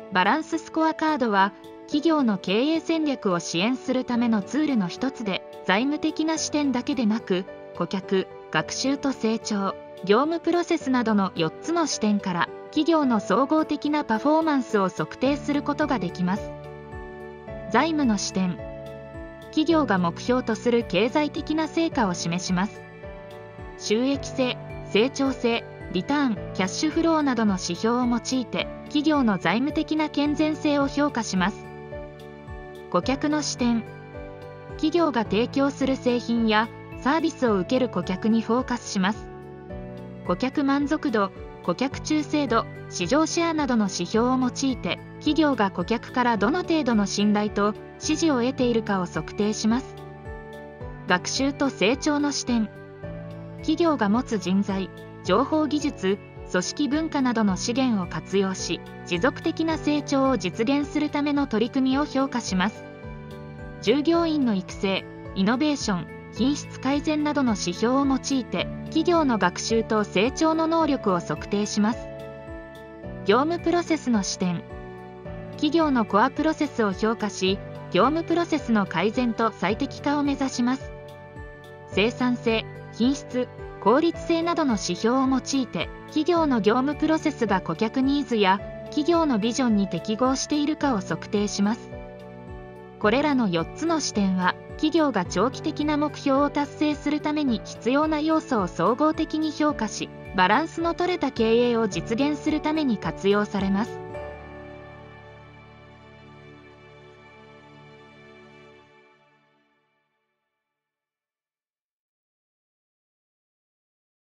バランススコアカードは企業の経営戦略を支援するためのツールの一つで、財務的な視点だけでなく、顧客、学習と成長、業務プロセスなどの4つの視点から企業の総合的なパフォーマンスを測定することができます。財務の視点。企業が目標とする経済的な成果を示します。収益性、成長性、リターン、キャッシュフローなどの指標を用いて企業の財務的な健全性を評価します。顧客の視点。企業が提供する製品やサービスを受ける顧客にフォーカスします。顧客満足度、顧客忠誠度、市場シェアなどの指標を用いて企業が顧客からどの程度の信頼と支持を得ているかを測定します。学習と成長の視点。企業が持つ人材、情報技術、組織文化などの資源を活用し、持続的な成長を実現するための取り組みを評価します。従業員の育成、イノベーション、品質改善などの指標を用いて、企業の学習と成長の能力を測定します。業務プロセスの視点。企業のコアプロセスを評価し、業務プロセスの改善と最適化を目指します。生産性、品質、効率性などの指標を用いて、企業の業務プロセスが顧客ニーズや企業のビジョンに適合しているかを測定します。これらの4つの視点は、企業が長期的な目標を達成するために必要な要素を総合的に評価し、バランスの取れた経営を実現するために活用されます。